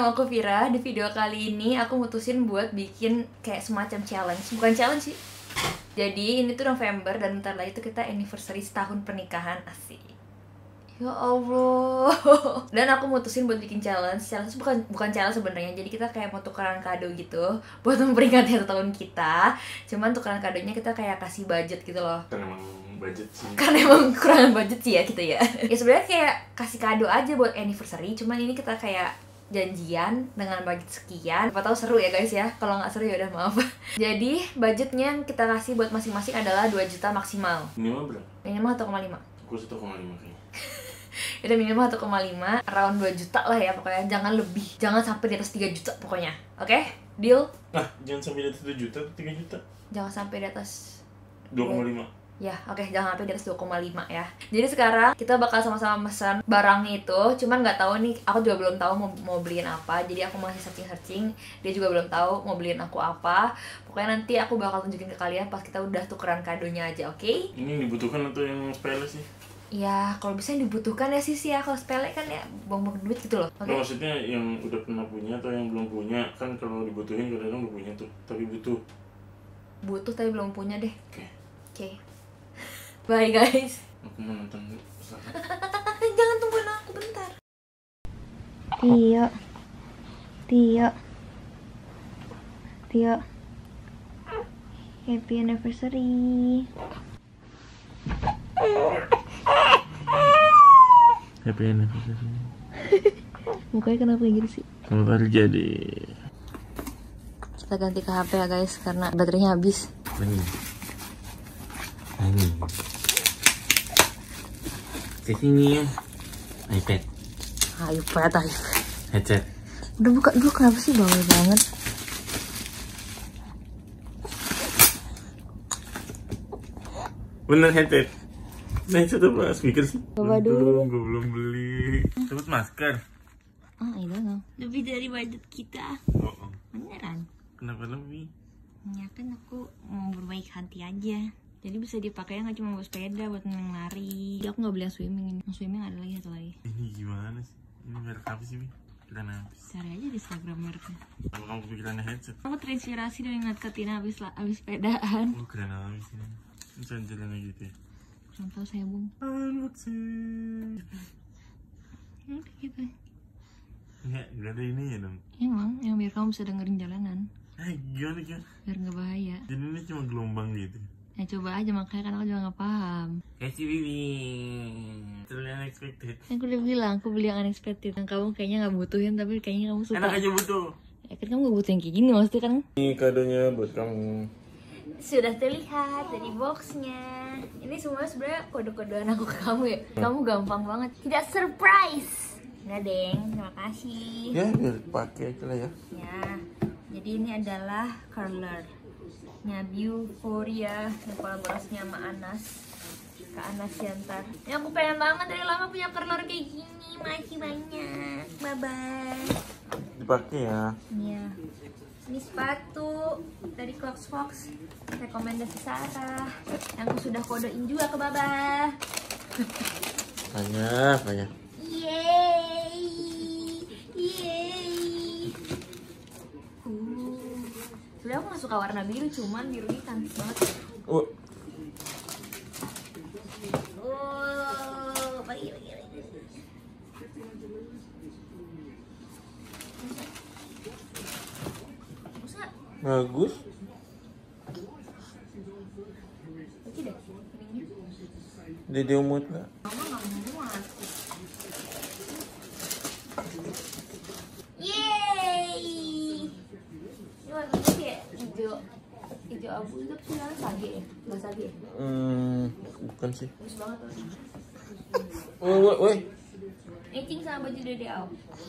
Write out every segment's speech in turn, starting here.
nama aku Vira. Di video kali ini aku mutusin buat bikin kayak semacam challenge. Bukan challenge sih. Jadi ini tuh November dan bentar lagi tuh kita anniversary setahun pernikahan. Asik. Ya Allah. Dan aku mutusin buat bikin challenge. Challenge bukan challenge sebenarnya. Jadi kita kayak mau tukeran kado gitu buat memperingati 1 tahun kita. Cuman tukeran kadonya kita kayak kasih budget gitu loh. Karena emang budget sih. Karena emang kurang budget sih ya kita ya. Ya sebenarnya kayak kasih kado aja buat anniversary. Cuman ini kita kayak janjian dengan budget sekian. Siapa tahu seru ya guys ya. Kalau nggak seru ya udah maaf. Jadi budgetnya yang kita kasih buat masing-masing adalah 2 juta maksimal. Minimal berapa? Minimal 1,5. Aku 1,5 kayaknya. Udah minimal 1,5, around 2 juta lah ya pokoknya. Jangan lebih, jangan sampai di atas 3 juta pokoknya. Oke? Deal? Nah, jangan sampai di atas 1 juta, 3 juta. Jangan sampai di atas 2,5. Ya, oke, jangan sampai di atas 2,5 ya. Jadi sekarang kita bakal sama-sama pesan barangnya itu. Cuman nggak tahu nih, aku juga belum tahu mau beliin apa. Jadi aku masih searching. Dia juga belum tahu mau beliin aku apa. Pokoknya nanti aku bakal tunjukin ke kalian pas kita udah tukeran kadonya aja, oke? Ini dibutuhkan atau yang sepele sih? Ya, kalau bisa dibutuhkan ya sih ya. Kalau sepele kan ya buang-buang duit gitu loh. Oke? Nah, maksudnya yang udah pernah punya atau yang belum punya. Kan kalau dibutuhin kadang-kadang udah punya tuh, tapi butuh. Butuh tapi belum punya deh. Oke. Oke. Bye guys. Aku mau nonton pesawat. Jangan tungguin aku bentar. Tio. Happy anniversary. Happy anniversary. Mukanya kenapa gitu sih? Kalau terjadi. Kita ganti ke HP ya guys karena baterainya habis. Ini. Kesini ya. iPad. Headset. Udah buka dulu, kenapa sih bawel banget? Bener headset. Nah itu apa speaker sih? Coba dulu. Gue belum beli. Sebut masker. I don't know. Lebih dari budget kita. Oh. Beneran? Kenapa lebih? Ya kan aku mau berbaik hati aja. Jadi bisa dipakai nggak cuma buat sepeda, buat lari. Jadi aku nggak beli yang swimming ini. Yang swimming ada lagi satu lagi. Ini gimana sih? Ini merek apa sih, Bi? Keren habis. Cari aja di Instagram mereknya. Kalau kamu kepikirannya headset. Aku terinspirasi dari ngeliat Katina habis sepedaan. Oh keren habis ini. Ini jalan-jalan gitu ya. Contoh saya bung. Unboxing. Udah gitu. Nggak ada ini ya dong. Emang, yang biar kamu bisa dengerin jalanan. Gimana? Biar nggak bahaya. Jadi ini cuma gelombang gitu. Ya coba aja, makanya kan aku juga nggak paham. Kasih Bibi. Terlalu unexpected. Aku udah bilang, aku beli yang unexpected. Yang kamu kayaknya nggak butuhin, tapi kayaknya kamu suka. Enak aja butuh. Ya kan kamu nggak butuh yang kayak gini maksudnya kan? Ini kadonya buat kamu. Sudah terlihat dari boxnya. Ini semua sebenarnya kode-kodean aku ke kamu ya. Kamu gampang banget. Tidak surprise. Enggak deng, terima kasih. Ya biar pakai aja lah ya. Ya, jadi ini adalah curler Euphoria yang kolaborasinya sama Anas, Kak Anas Yantar. Ini aku pengen banget dari lama punya curler kayak gini. Makasih banyak. Bye bye. Dipakai ya. Iya. Ini sepatu dari Clocks Fox, rekomendasi Sarah. Yang aku sudah kodein juga ke Baba. Banyak. Yeay. Sebenernya aku gak suka warna biru, cuman biru ini cantik banget. Pagi. Bagus. Oke deh. Dede umut nggak? Mama nggak muat. Yeay. Ini warnanya kayak hijau abu itu sih namanya sage ya? Nggak sage ya? Bukan sih. Bagus banget tuh. Woi. Matching sama baju Dede Au.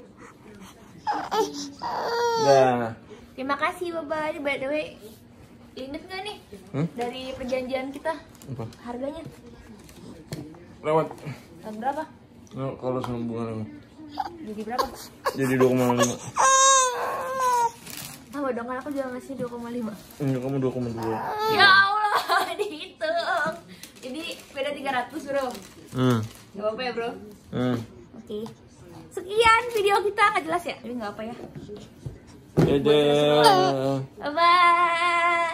Nah. Terima kasih Baba. Ini by the way, inget nggak nih dari perjanjian kita? Apa? Harganya? Lewat. Tahun berapa? Nah, kalau sambungan Jadi berapa? jadi 2,5. Ah, bohong kan aku juga ngasih 2,5. Ini kamu 2,2. Ya Allah, dihitung. Jadi beda 300 bro. Gak apa-apa ya bro? Oke. Sekian video kita, nggak jelas ya? Ini nggak apa ya. Dadah. Bye.